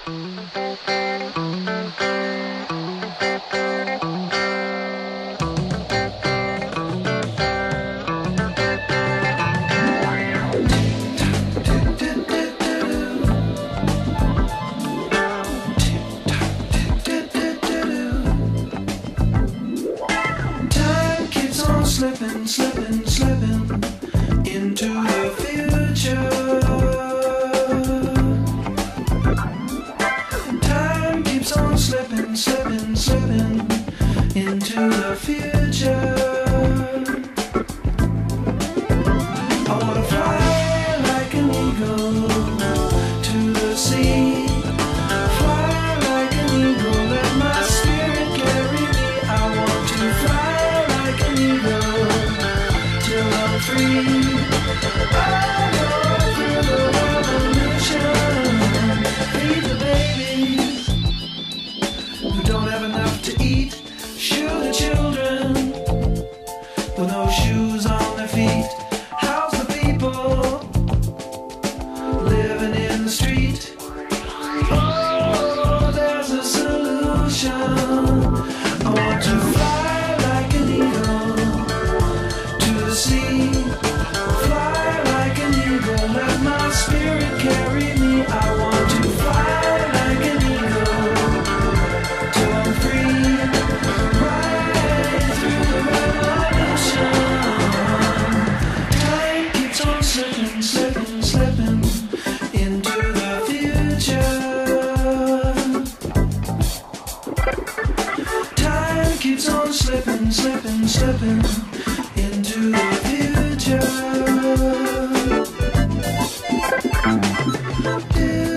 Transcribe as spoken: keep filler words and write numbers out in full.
Slipping, slipping, slipping into the future. Time keeps on slipping, slipping, slipping into the future. I wanna fly like an eagle to the sea. Fly like an eagle, let my spirit carry me. I want to fly like an eagle till I'm free. I go through the revolution. Feed the babies who don't have enough to eat. Shoe the children with no shoes on their feet. House the people living in the street. Oh, there's a solution. I want to fly like an eagle to the sea. Fly like an eagle, let my spirit carry me. I want to fly like an eagle till I'm free. Right through the revolution. Time keeps on slipping, slipping, slipping into the future. Time keeps on slipping, slipping, slipping into the future.